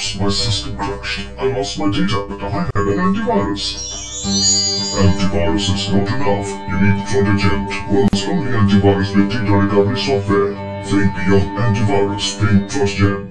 Oops, my system crashed. I lost my data, but I had an antivirus. Antivirus is not enough. You need Protogent, world's only antivirus with data recovery software. Think beyond antivirus, think Protogent.